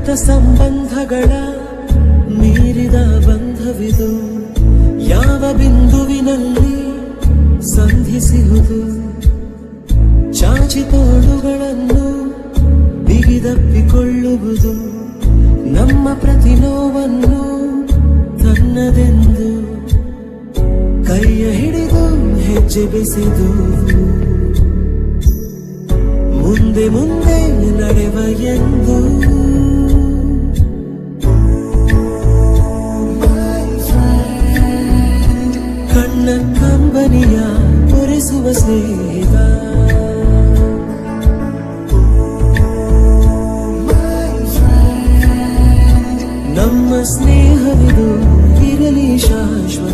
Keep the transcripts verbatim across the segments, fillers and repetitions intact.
ರಕ್ತ ಸಂಬಂಧಗಳ ಮೀರಿದ ಬಂಧವಿದು ಯಾವ ಬಿಂದುವಿನಲ್ಲಿ ಸಂಧಿಸುವುದು ಚಾಚಿ ತೋಳುಗಳನ್ನು ಬಿಗಿದಪ್ಪಿಕೊಳ್ಳುವುದು ನಮ್ಮ ಪ್ರತಿ ನೋವನ್ನು ತನ್ನದೆಂದು ಕೈಯ ಹಿಡಿದು ಹೆಜ್ಜೆ ಬೆಸೆದು ಮುಂದೆ ಮುಂದೆ ನಡೆವ ಎಂದು ಕಣ್ಣ ಕಂಬನಿಯ ಒರೆಸುವ ಸ್ನೇಹಿತ ನಮ್ಮ ಸ್ನೇಹವಿದು ಇರಲಿ ಶಾಶ್ವತ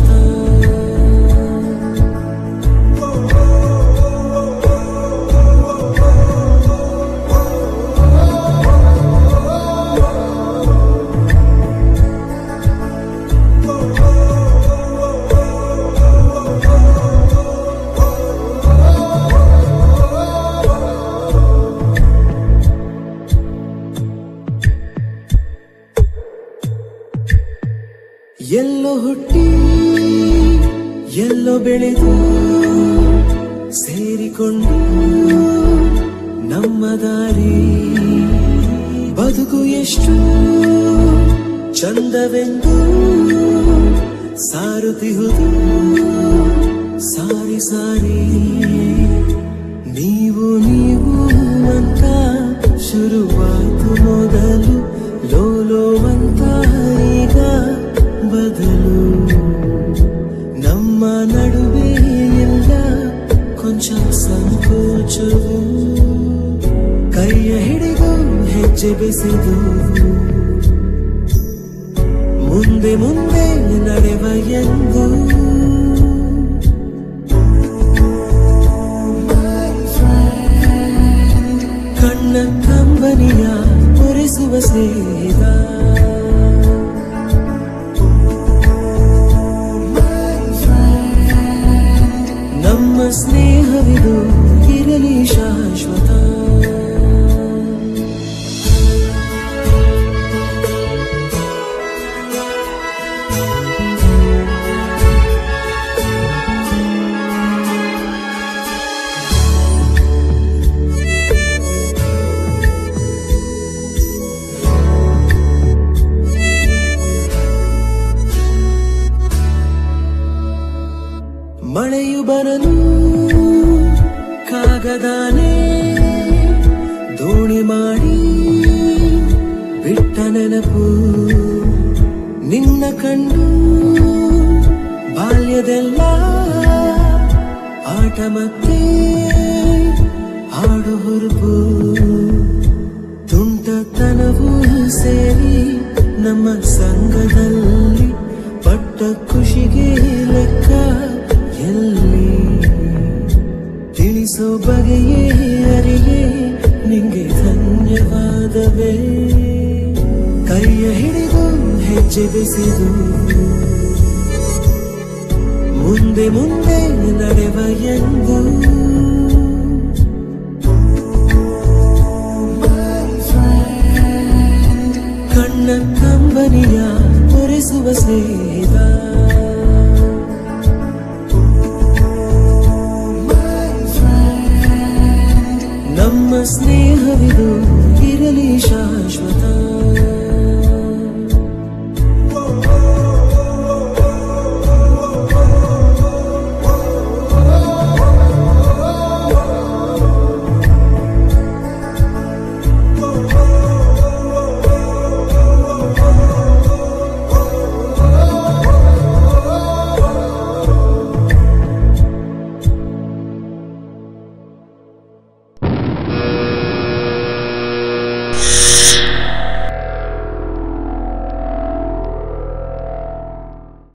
ಎಲ್ಲೋ ಹುಟ್ಟಿ ಎಲ್ಲೋ ಬೆಳೆದು ಸೇರಿಕೊಂಡು ನಮ್ಮ ದಾರಿ ಬದುಕು ಎಷ್ಟು ಚಂದವೆಂದು ಸಾರುತ್ತಿಹುದು ಸಾರಿ ಸಾರಿ ನೀವು ನೀವು ಅಂತ ಶುರುವಾಯ್ತು ಮೊದಲು ಲೋಲೋ ಅಂತ ಈಗ ಬದಲು ನಮ್ಮ ನಡುವೆ ಎಲ್ಲ ಕೊಂಚ ಸಂಕೋಚವು ಕೈಯ ಹಿಡಿದು ಹೆಜ್ಜೆ ಬೆಸೆದು ಮುಂದೆ ಮುಂದೆ ನಡೆವ ಎಂದು ಕಣ್ಣ ಕಂಬನಿಯ ಒರೆಸುವ ಸ್ನೇಹಿತ ನಮ್ಮ ಸ್ನೇಹವಿದು ಇರಲಿ ಶಾಶ್ವತ ಮಳೆಯು ಬರಲು ಕಾಗದಾನೆ ದೋಣಿ ಮಾಡಿ ಬಿಟ್ಟ ನೆನಪು ನಿನ್ನ ಕಂಡು ಬಾಲ್ಯದೆಲ್ಲ ಆಟ ಮತ್ತೆ ಹಾಡು ಹುರುಪು ತುಂಟತನವೂ ಸೇರಿ ನಮ್ಮ ಸಂಘದಲ್ಲಿ ಪಟ್ಟ ಖುಷಿಗೆ ಲೆಕ್ಕ ಎಲ್ಲಿ ತಿಳಿಸೋ ಬಗೆಯೇ ಅರಿಯೇ ನಿಂಗೆ ಧನ್ಯವಾದವೇ ಕೈಯ ಹಿಡಿದು ಹೆಜ್ಜೆ ಬೆಸೆದು ಮುಂದೆ ಮುಂದೆ ನಡೆವ ಎಂದು ಕಣ್ಣ ಕಂಬನಿಯ ಒರೆಸುವ ಸ್ನೇಹಿತ ನಮ್ಮ ಸ್ನೇಹವಿದು ಇರಲಿ ಶಾಶ್ವತ